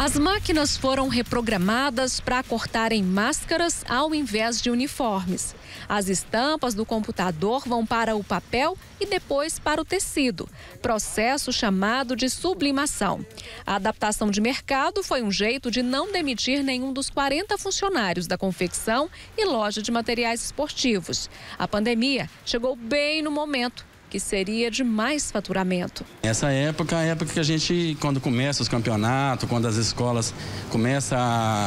As máquinas foram reprogramadas para cortarem máscaras ao invés de uniformes. As estampas do computador vão para o papel e depois para o tecido, processo chamado de sublimação. A adaptação de mercado foi um jeito de não demitir nenhum dos 40 funcionários da confecção e loja de materiais esportivos. A pandemia chegou bem no momento que seria de mais faturamento. Essa época é a época que a gente, quando começa os campeonatos, quando as escolas começam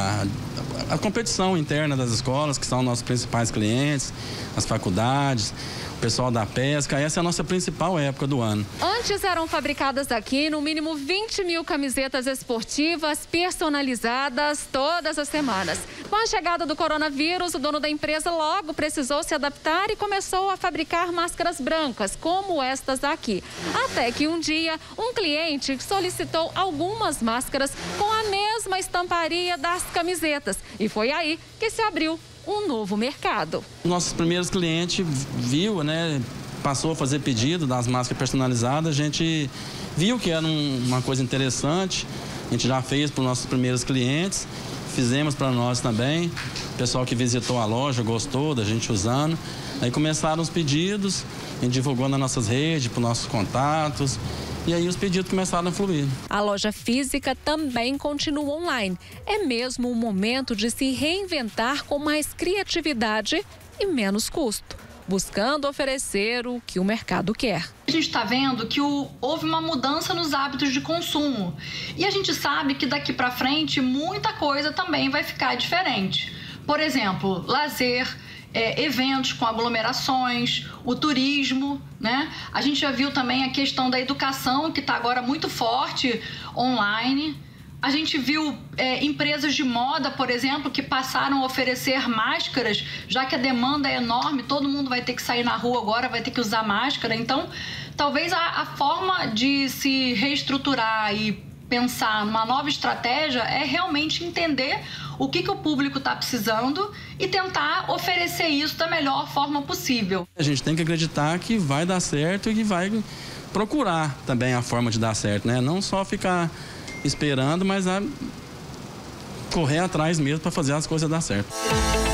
a competição interna das escolas, que são nossos principais clientes, as faculdades, o pessoal da pesca, essa é a nossa principal época do ano. Antes eram fabricadas aqui no mínimo 20 mil camisetas esportivas personalizadas todas as semanas. Com a chegada do coronavírus, o dono da empresa logo precisou se adaptar e começou a fabricar máscaras brancas, como estas aqui. Até que um dia, um cliente solicitou algumas máscaras com a mesma estamparia das camisetas. E foi aí que se abriu um novo mercado. Nossos primeiros clientes viu, passou a fazer pedido das máscaras personalizadas, a gente viu que era uma coisa interessante, a gente já fez para os nossos primeiros clientes, fizemos para nós também, o pessoal que visitou a loja gostou da gente usando, aí começaram os pedidos, a gente divulgou nas nossas redes, para os nossos contatos, e aí os pedidos começaram a fluir. A loja física também continua online. É mesmo o momento de se reinventar com mais criatividade e menos custo, buscando oferecer o que o mercado quer. A gente está vendo que houve uma mudança nos hábitos de consumo. E a gente sabe que daqui para frente muita coisa também vai ficar diferente. Por exemplo, lazer, eventos com aglomerações, o turismo, A gente já viu também a questão da educação, que está agora muito forte online. A gente viu empresas de moda, por exemplo, que passaram a oferecer máscaras, já que a demanda é enorme, todo mundo vai ter que sair na rua agora, vai ter que usar máscara. Então, talvez a forma de se reestruturar e pensar numa nova estratégia é realmente entender o que o público está precisando e tentar oferecer isso da melhor forma possível. A gente tem que acreditar que vai dar certo e que vai procurar também a forma de dar certo, Não só ficar esperando, mas correr atrás mesmo para fazer as coisas dar certo.